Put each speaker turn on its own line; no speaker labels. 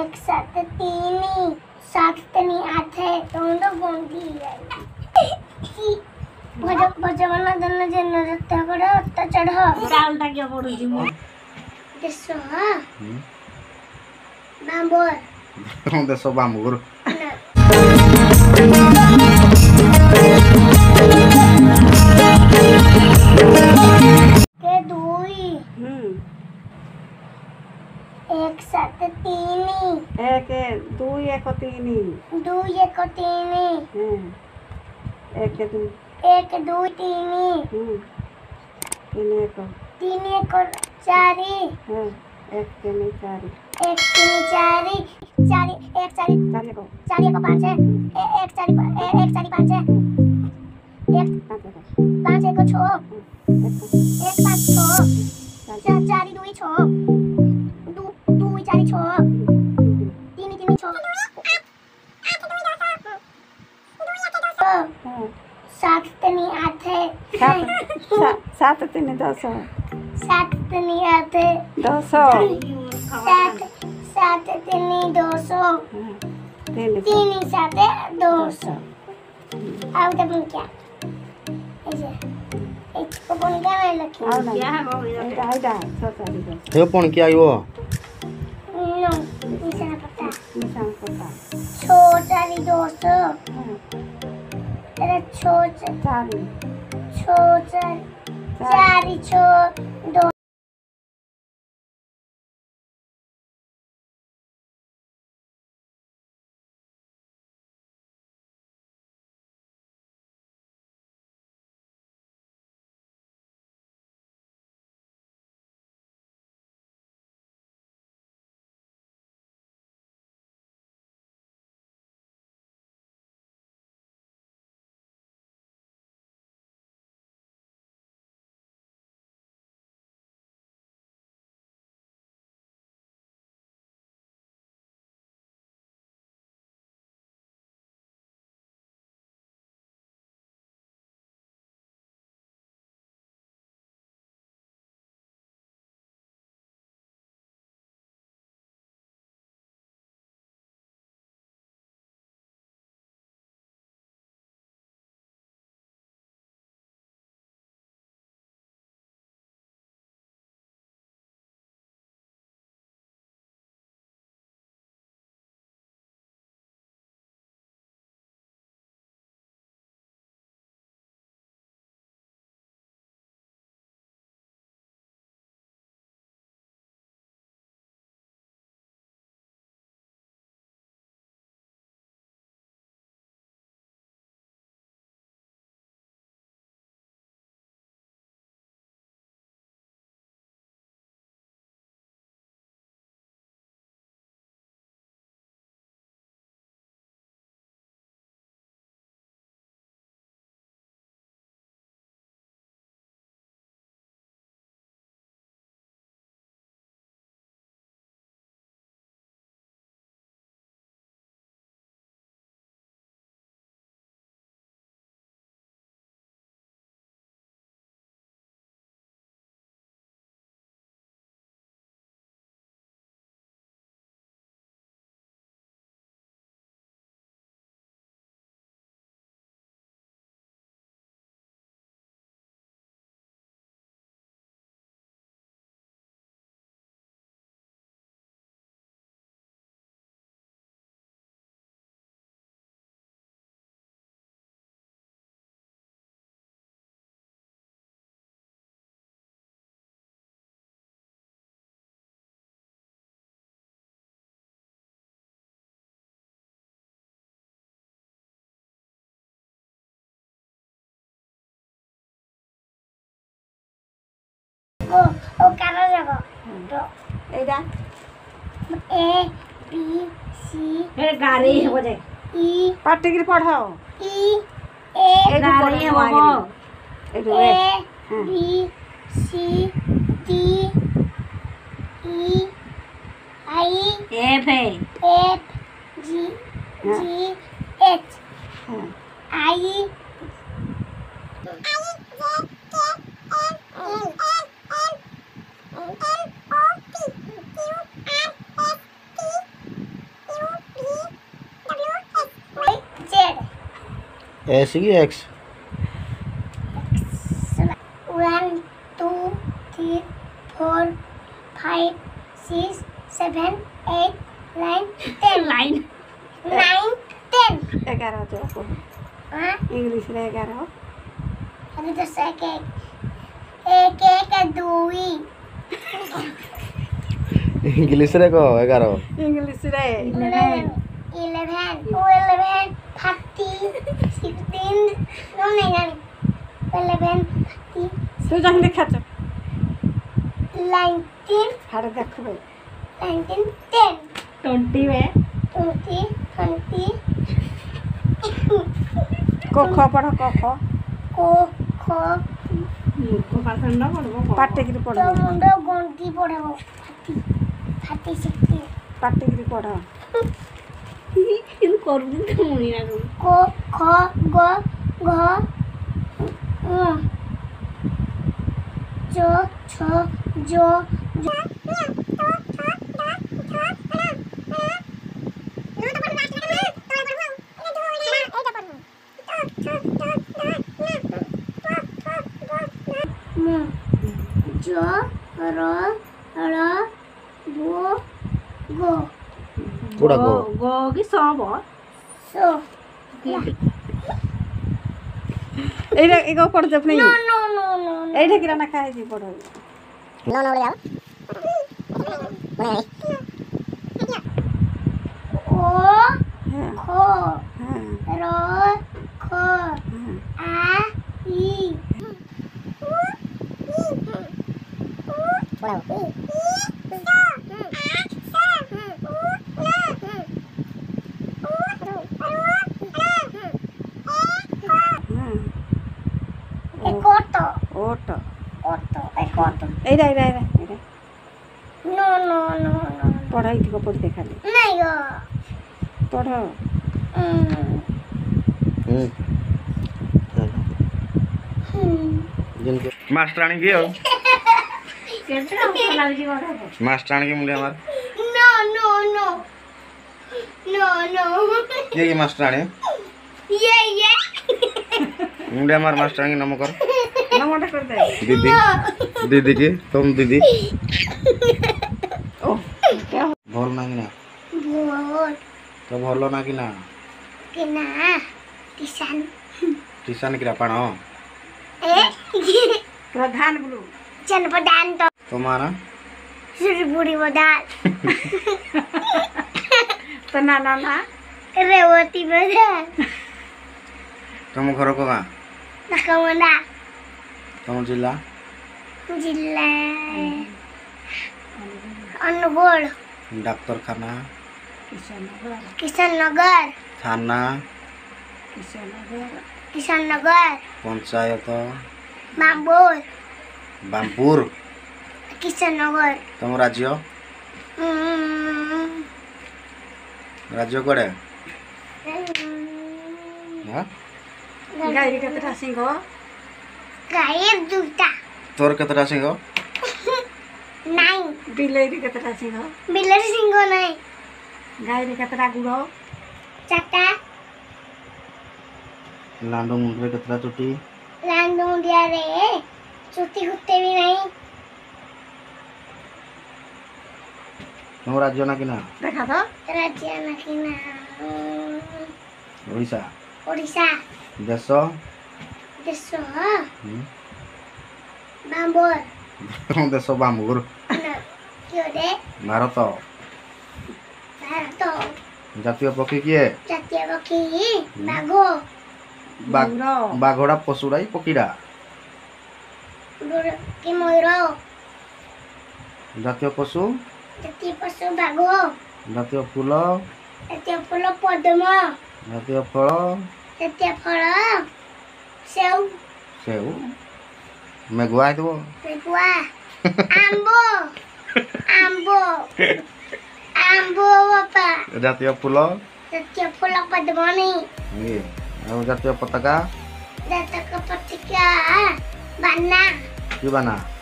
एक सात तीन सात तनी आठ है तो गोंदी है भजवना दन जे नृत्य करो त चढ़
उल्टा क्या पड़ू जी मो
देसो बांबोर
देसो बांबोर
के दुई एक सात तीन
एक दुई एक तीन
दुई एक तीन
एक दुई
तीन
तीन एक
तीन एक चारि
एक तीन चारि
एक तीन चारि चारि एक चारि
चारि को
पाँच है एक चारि पाँच है एक पाँच एक छो एक पाँच छो चारि दुई छो दुई चारि छो तीन तीन छो सात तनी आठ है
सात तीन 10
सात तनी आठ
10
सात तनी 200 तीन सात 200 अब तक क्या ऐसे एक कौन क्या है लखी
क्या है वो इधर
हे पण क्या आयो
नो निशान पता
पता
छो चारि 200 अरे छो
चारि
चारि छो 2 ओ करा जगो तो
एदा
ए बी सी
हे गाड़ी हो जाए
ई
पार्टी पढ़ाओ
ई ए
गाड़ी हो
A B C D E I F G H I
S की एक्स
1 2 3 4 5 6 7 8 9 10
लाइन
9 10
11 जो को
हाँ
इंग्लिश रे 11
अरे तो एक एक दुई
इंग्लिश रे को 11
इंग्लिश रे
11 12 30 16 no नहीं 11 30
तू जान देखा छ
19
हारे देख बे
19 10
20 में
20 20
को ख पढ़ क ख
को ख
को पासन न पढ़बो पाटे की पढ़
तो मुंडो गंती पढ़ाबो फाटी सिक्की
पाटे की पढ़ इन कर दिन तो मुनी ना
को ख ग घ जो छ जो जो र र गो गो
कोड़ा को
गो की सब
सो
एटा एगो पढ़ जब नहीं
नो नो नो नो
एटा किरा ना खाए जी पढ़
नो नो ले आओ ओ
हां
खो
हां
र ख आ ई Ekoto,
ओट
oto, ekoto.
एटा एटा एटा
No, no, no, no.
पढ़ाई थी को पढ़ देखा ले
नहीं गो.
पढ़
जिनके मास्टरानी की हो
केतना पढ़ा जी पढ़ा
मास्टरानी की मुंडे हमार
No, no, no. No, no.
की मास्टरानी
ये.
मुंडे हमार मास्टरानी के नाम कर
नमोटा कर दे
दीदी दीदी की तुम दीदी
ओ क्या
भल ना कि ना
बोल
तो भल ना कि ना
कि ना किसान
टीसन किरा पाण
प्रधान ब्लू
चन प्रधान तो
तुम्हारा
सुरपुरी बदाल
तो ना ना ना
रेवती बदाल
तुम घर को कहाँ
नकमंडा
तुम जिला
जिला अनुगोल
डॉक्टर खाना
किशन नगर
थाना
किशन नगर
पंचायत
बाम्बोर
बामपुर
किशन नगर
तुम राज्य राज्य कड़े
गाय केतना सिंह
गायर दूटा
तोर केतरा सिंह
नहीं
बिलेरी केतना सिंह
बिलर सिंगो नहीं
गाय केतना गुड़ो
चाटा
लांडो मुंडे केतरा चुटी
लांडू दिया रे चुटी कुत्ते भी नहीं
तुम राज्य ना कि ना
देखा तो
राज्य नखिना
ओडिशा
ओडिशा
देश
देश बाम्बोर
तुम देश बामुर
क्यों रे
भारत
भारत
জাতীয় পক্ষী কিয়ে
জাতীয় পক্ষী বাঘো
বাঘড়া পশুরাই পক্ষীরা
কি ময়ূর
জাতীয় পশু
জাতীয় পশু বাঘো
জাতীয় ফুল
পদ্ম
জাতীয় ফল
জাতীয় ফল সেউ
সেউ মেঘুয়া হইব
পেগুয়া আম্বো আম্বো আম্বো বাপা
জাতীয় ফুল
জাতীয় ফুল পদ্মনি
ଆଉ ଜାତୀୟ ପତାକା
জাতীয় পতাকা বানা
কি বানা